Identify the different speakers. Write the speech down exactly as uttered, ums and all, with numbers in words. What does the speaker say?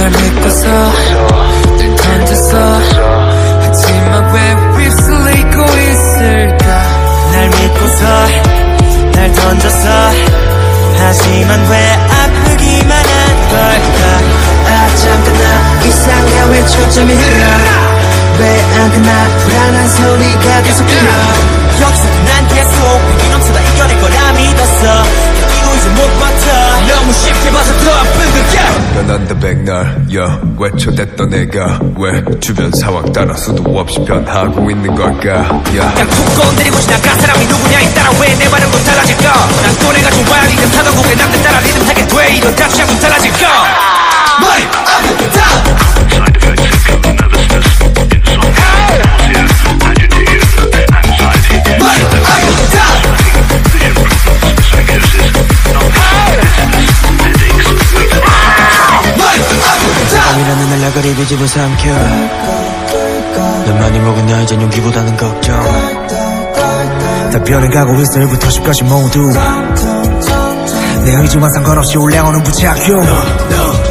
Speaker 1: 널 믿고서 늘 던졌어. 하지만 왜 휩쓸리고 있을까. 날 믿고서 날 던졌어. 하지만 왜 아프기만 한 걸까. 아 잠깐 나 이상해 왜 초점이 흐려. 왜 안 끝나 불안한 소리가 계속 들려. 여기서도 난 계속 위기 넘쳐다 이겨낼 거라 믿었어. 이거 이제 못 버텨. 너무 쉽게 봐서 더 아픈 걸까.
Speaker 2: 변한다 백날 yeah. 외쳐댔던 내가 왜 주변 상황 따라 수도 없이 변하고 있는 걸까. yeah.
Speaker 3: 그냥 툭 건드리고 지나간 사람이 누구냐에 따라 왜 내 반응도 달라질까. 난 또래가 좋아 리듬 타던 곡에 남들 따라 리듬 타게 돼. 이런 답시 하고 달라질까.
Speaker 1: 머리 아프겠다.
Speaker 4: 밤이라는 날라가리 비집을 삼켜. 난 많이 먹은 나 이젠 용기보다는 걱정. 다 변해가고 있어 일부터 십까지 모두. 내 의지와 상관없이 올라오는 부작용.